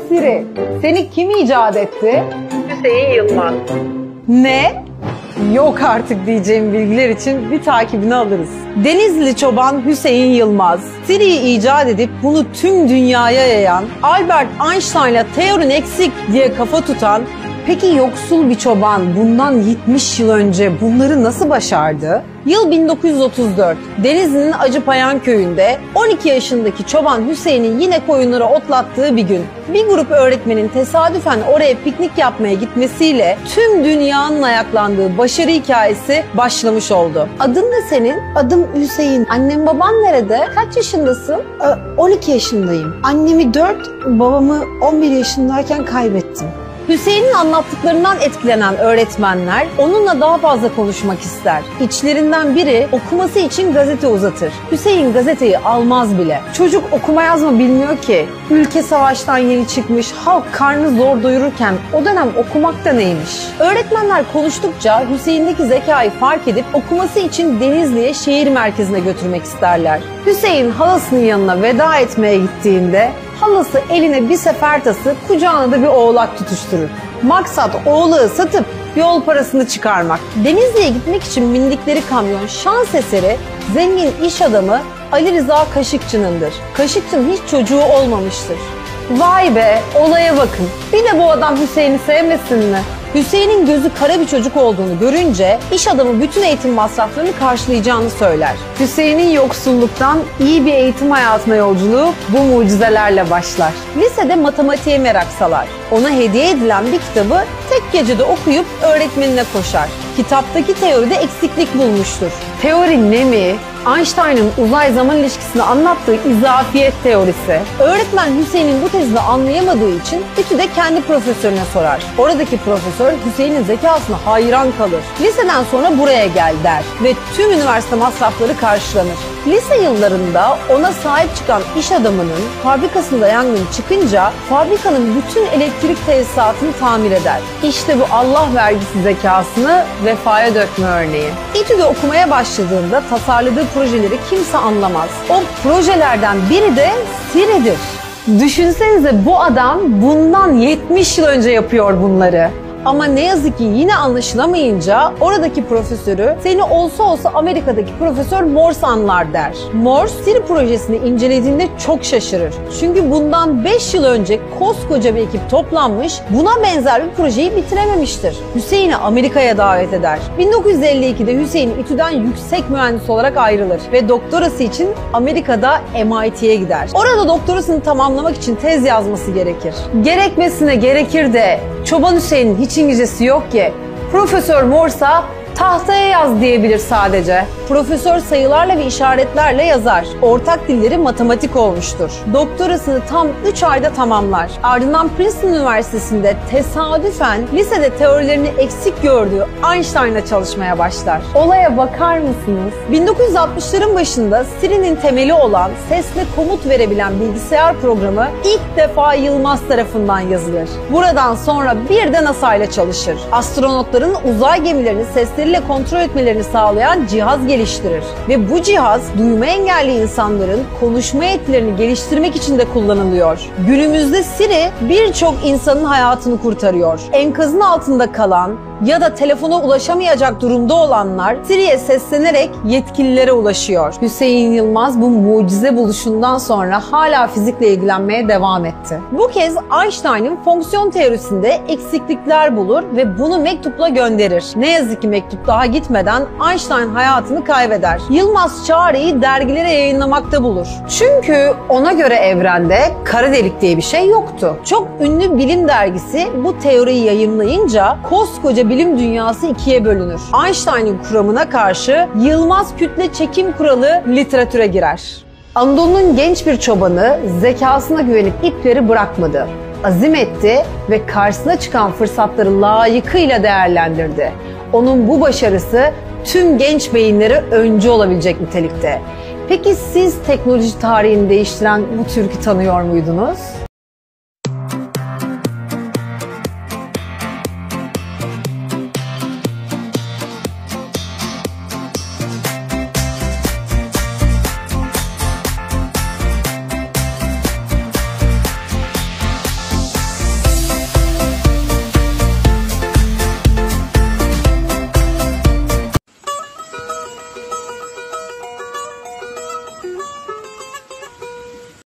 Siri, seni kim icat etti? Hüseyin Yılmaz. Ne? Yok artık diyeceğim bilgiler için bir takibini alırız. Denizli çoban Hüseyin Yılmaz, Siri'yi icat edip bunu tüm dünyaya yayan, Albert Einstein'la teorin eksik diye kafa tutan, peki yoksul bir çoban bundan 70 yıl önce bunları nasıl başardı? Yıl 1934. Denizli'nin Acıpayan köyünde 12 yaşındaki çoban Hüseyin'in yine koyunlara otlattığı bir gün. Bir grup öğretmenin tesadüfen oraya piknik yapmaya gitmesiyle tüm dünyanın ayaklandığı başarı hikayesi başlamış oldu. Adın ne senin? Adım Hüseyin. Annem baban nerede? Kaç yaşındasın? 12 yaşındayım. Annemi 4, babamı 11 yaşındayken kaybettim. Hüseyin'in anlattıklarından etkilenen öğretmenler onunla daha fazla konuşmak ister. İçlerinden biri okuması için gazete uzatır. Hüseyin gazeteyi almaz bile. Çocuk okuma yazma bilmiyor ki. Ülke savaştan yeni çıkmış, halk karnı zor doyururken o dönem okumak da neymiş? Öğretmenler konuştukça Hüseyin'deki zekayı fark edip okuması için Denizli'ye şehir merkezine götürmek isterler. Hüseyin halasının yanına veda etmeye gittiğinde halası eline bir sefertası, kucağına da bir oğlak tutuşturur. Maksat oğlağı satıp yol parasını çıkarmak. Denizli'ye gitmek için bindikleri kamyon şans eseri zengin iş adamı Ali Rıza Kaşıkçı'nındır. Kaşıkçı'nın hiç çocuğu olmamıştır. Vay be, olaya bakın. Bir de bu adam Hüseyin'i sevmesin mi? Hüseyin'in gözü kara bir çocuk olduğunu görünce iş adamı bütün eğitim masraflarını karşılayacağını söyler. Hüseyin'in yoksulluktan iyi bir eğitim hayatına yolculuğu bu mucizelerle başlar. Lisede matematiğe merak salar. Ona hediye edilen bir kitabı tek gecede okuyup öğretmenine koşar. Kitaptaki teoride eksiklik bulmuştur. Teori ne mi? Einstein'ın uzay zaman ilişkisini anlattığı izafiyet teorisi. Öğretmen Hüseyin'in bu tezini anlayamadığı için İTÜ'de kendi profesörüne sorar. Oradaki profesör Hüseyin'in zekasına hayran kalır. Liseden sonra buraya gel der ve tüm üniversite masrafları karşılanır. Lise yıllarında ona sahip çıkan iş adamının fabrikasında yangın çıkınca fabrikanın bütün elektrik tesisatını tamir eder. İşte bu Allah vergisi zekasını vefaya dökme örneği. İTÜ'de okumaya başladığında tasarladığı projeleri kimse anlamaz. O projelerden biri de Siri'dir. Düşünsenize bu adam bundan 70 yıl önce yapıyor bunları. Ama ne yazık ki yine anlaşılamayınca oradaki profesörü seni olsa olsa Amerika'daki Profesör Morse anlar der. Morse Siri projesini incelediğinde çok şaşırır. Çünkü bundan 5 yıl önce koskoca bir ekip toplanmış, buna benzer bir projeyi bitirememiştir. Hüseyin'i Amerika'ya davet eder. 1952'de Hüseyin İTÜ'den yüksek mühendis olarak ayrılır ve doktorası için Amerika'da MIT'ye gider. Orada doktorasını tamamlamak için tez yazması gerekir. Gerekmesine gerekir de Çoban Hüseyin'in hiç İngilizcesi yok ki. Profesör Morse'a tahtaya yaz diyebilir sadece. Profesör sayılarla ve işaretlerle yazar. Ortak dilleri matematik olmuştur. Doktorasını tam 3 ayda tamamlar. Ardından Princeton Üniversitesi'nde tesadüfen lisede teorilerini eksik gördüğü Einstein'la çalışmaya başlar. Olaya bakar mısınız? 1960'ların başında Siri'nin temeli olan sesle komut verebilen bilgisayar programı ilk defa Yılmaz tarafından yazılır. Buradan sonra bir de NASA ile çalışır. Astronotların uzay gemilerini sesleriyle kontrol etmelerini sağlayan cihaz geliştirir. Ve bu cihaz duyma engelli insanların konuşma yetilerini geliştirmek için de kullanılıyor. Günümüzde Siri birçok insanın hayatını kurtarıyor. Enkazın altında kalan ya da telefona ulaşamayacak durumda olanlar Siri'ye seslenerek yetkililere ulaşıyor. Hüseyin Yılmaz bu mucize buluşundan sonra hala fizikle ilgilenmeye devam etti. Bu kez Einstein'ın fonksiyon teorisinde eksiklikler bulur ve bunu mektupla gönderir. Ne yazık ki mektup daha gitmeden Einstein hayatını kaybeder. Yılmaz çareyi dergilere yayınlamakta bulur. Çünkü ona göre evrende kara delik diye bir şey yoktu. Çok ünlü bilim dergisi bu teoriyi yayımlayınca koskoca bilim dünyası ikiye bölünür. Einstein'ın kuramına karşı Yılmaz kütle çekim kuralı literatüre girer. Anadolu'nun genç bir çobanı zekasına güvenip ipleri bırakmadı. Azim etti ve karşısına çıkan fırsatları layıkıyla değerlendirdi. Onun bu başarısı tüm genç beyinlere öncü olabilecek nitelikte. Peki siz teknoloji tarihini değiştiren bu Türk'ü tanıyor muydunuz?